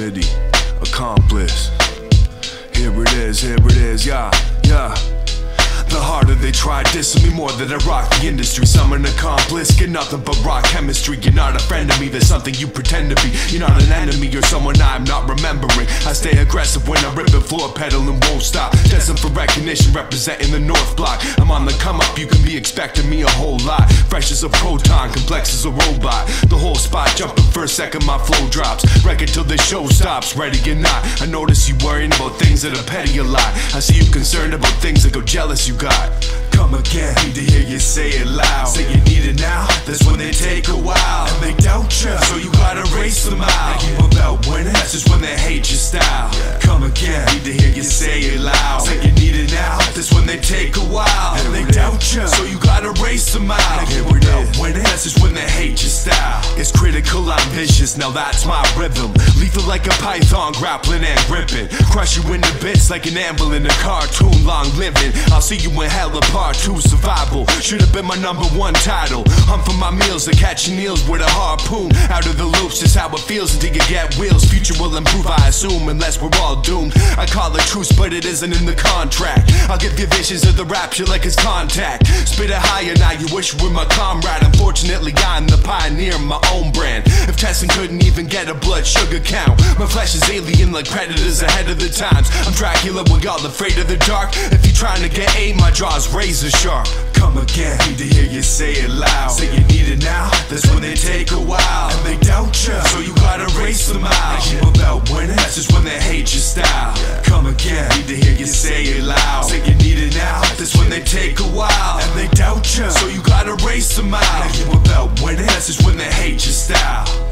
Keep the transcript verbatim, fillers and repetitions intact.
Smitty, Akompliss. Here it is, here it is, yeah, yeah. The harder they try dissing me, more that I rock the industry. Some an accomplice, get nothing but raw chemistry. You're not a friend of me, there's something you pretend to be. You're not an enemy, you're someone I'm not remembering. I stay aggressive when I'm ripping floor pedaling, won't stop. Destined for recognition, representing the North Block. I'm on the come up, you can be expecting me a whole lot. Fresh as a proton, complex as a robot. The whole spot jumping first second my flow drops. Record till the show stops, ready or not. I notice you worrying about things that are petty a lot. I see you concerned about things that go jealous you got. Come again, need to hear you say it loud. Say you need it now, that's when they take a while. And they doubt you, so you gotta race them out. They keep about winning, that's just when they hate your style. Come again, need to hear you say it loud. Say you need it now, that's when they take a while. And they doubt you, so you gotta race them out. They keep about winning, that's just when they hate your style. It's critical, I'm vicious, now that's my rhythm. Lethal like a python, grappling and gripping. Crush you into bits like an anvil in a cartoon, long living. I'll see you in hell apart, two survival. Should've been my number one title. Hunt for my meals and catching eels with a harpoon. Out of the loops, just how it feels until you get wheels. Future will improve, I assume, unless we're all doomed. I call it truce, but it isn't in the contract. I'll give you visions of the rapture like it's contact. Spit it higher now, you wish you were my comrade. Unfortunately, I'm the pioneer of my own brand. If testing couldn't even get a blood sugar count, my flesh is alien like predators ahead of the times. I'm Dracula, we all afraid of the dark. If you're trying to get aim, my jaw's razor sharp. Come again, need to hear you say it loud. Say you need it now, that's when they take a while. And they doubt you, so you gotta race them out. They keep about winning, that's just when they hate your style. Come again, need to hear you say it loud. Say you need it now, that's when they take a while. And they doubt you, so you gotta race them out. They keep about winning, that's just when they hate your style.